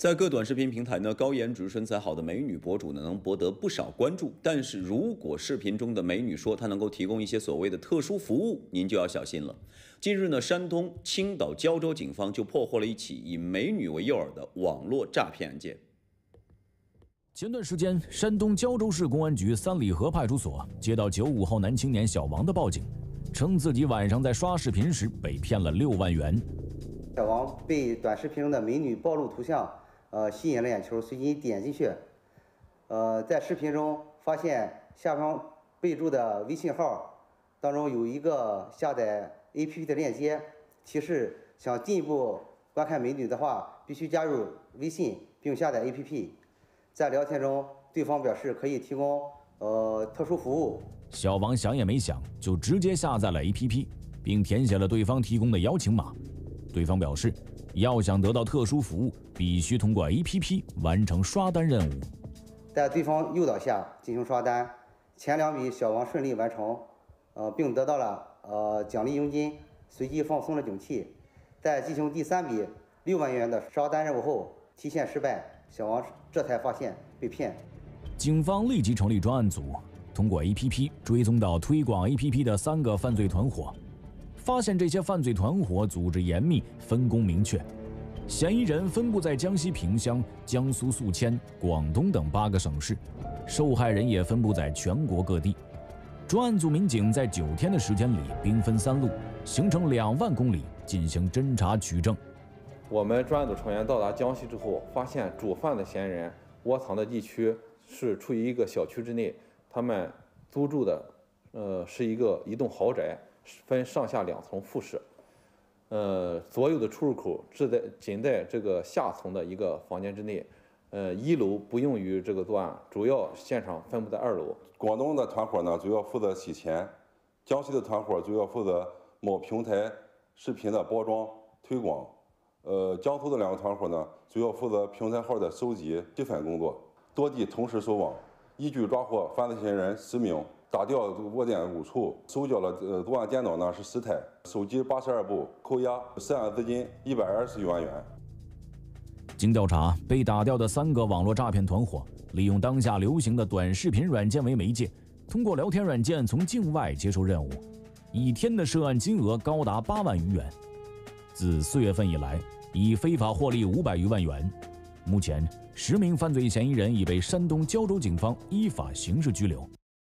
在各短视频平台呢，高颜值、身材好的美女博主呢，能博得不少关注。但是如果视频中的美女说她能够提供一些所谓的特殊服务，您就要小心了。近日呢，山东青岛胶州警方就破获了一起以美女为诱饵的网络诈骗案件。 前段时间，山东胶州市公安局三里河派出所接到95后男青年小王的报警，称自己晚上在刷视频时被骗了6万元。 小王被短视频中的美女暴露图像吸引了眼球，随即点进去。在视频中发现下方备注的微信号当中有一个下载 APP 的链接，提示想进一步观看美女的话，必须加入微信并下载 APP。在聊天中，对方表示可以提供特殊服务。 小王想也没想，就直接下载了 APP， 并填写了对方提供的邀请码。对方表示，要想得到特殊服务，必须通过 APP 完成刷单任务。 在对方诱导下进行刷单，前2笔小王顺利完成，并得到了奖励佣金，随即放松了警惕。在进行第3笔6万元的刷单任务后，提现失败，小王这才发现被骗。 警方立即成立专案组，通过 APP 追踪到推广 APP 的3个犯罪团伙。发现这些犯罪团伙组织严密，分工明确，嫌疑人分布在江西萍乡、江苏宿迁、广东等8个省市，受害人也分布在全国各地。专案组民警在9天的时间里，兵分3路，行程2万公里，进行侦查取证。 我们专案组成员到达江西之后，发现主犯的嫌疑人窝藏的地区是处于一个小区之内，他们租住的是一栋豪宅。分上下2层复式，所有的出入口仅在这个下层的一个房间之内，1楼不用于这个作案，主要现场分布在2楼。 广东的团伙呢，主要负责洗钱；江西的团伙主要负责某平台视频的包装推广；江苏的2个团伙呢，主要负责平台号的收集集粉工作，多地同时收网，一举抓获犯罪嫌疑人10名。打掉窝点5处，收缴了作案电脑呢是10台，手机82部，扣押涉案资金120余万元。 经调查，被打掉的3个网络诈骗团伙利用当下流行的短视频软件为媒介，通过聊天软件从境外接受任务，1天的涉案金额高达8万余元。自4月份以来，已非法获利500余万元。目前，10名犯罪嫌疑人已被山东胶州警方依法刑事拘留。